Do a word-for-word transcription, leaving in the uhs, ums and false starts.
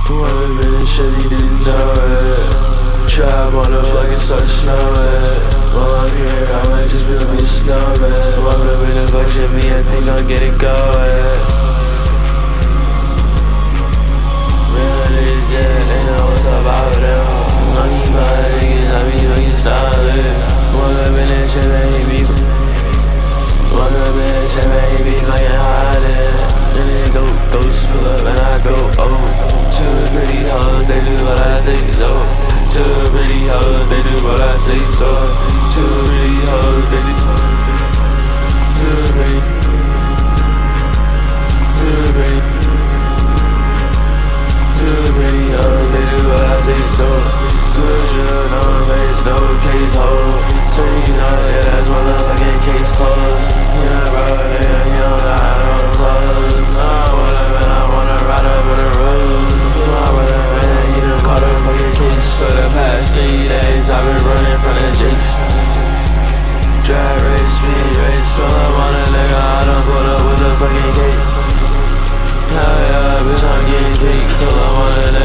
Whoever been in shit, he didn't know it. Trap on the fucking start snowing. While I'm here, I might just be a snowman. Walk up in the function, me and Pink gon' get it going. Real niggas, yeah, they know what's up out there. Money, my niggas, I be fucking stylish. Walk up in that shit, man, he be Walk up in that shit, man, he be fucking hiding. Then they go, ghost pull up and I go, oh. Two pretty hoes, they do what I say so. Two pretty hoes, they do what I say so. Two pretty hoes, they do. Two pretty. Two pretty. Two pretty hoes, they do what I say so. Two shit on my face, no case hold. So you know, yeah, that's motherfucking case closed. Yeah, bro, nigga, he don't know how to close. No, whatever, I wanna ride up on the road. My brother, man, he done caught a fucking case. For the past three days, I've been running from the jakes. Drag race, speed race, pull up on a nigga, I done pulled up with a fucking cake. Hell yeah, bitch, I'm getting cake, pull up on a nigga.